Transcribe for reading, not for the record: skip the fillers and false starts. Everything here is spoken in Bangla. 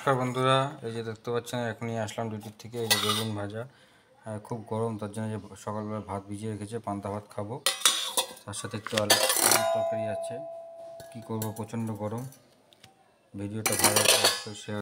নমস্কার বন্ধুরা, এই যে দেখতে পাচ্ছেন এখনই আসলাম ডিউটির থেকে। এই যে বেগুন ভাজা, খুব গরম, তার জন্য যে সকালবেলা ভাত ভিজিয়ে রেখেছে, পান্তা ভাত খাবো। তার সাথে একটু আলুর তরকারি আছে। কি করব, প্রচণ্ড গরম। ভিডিওটা ভালো লাগলে অবশ্যই শেয়ার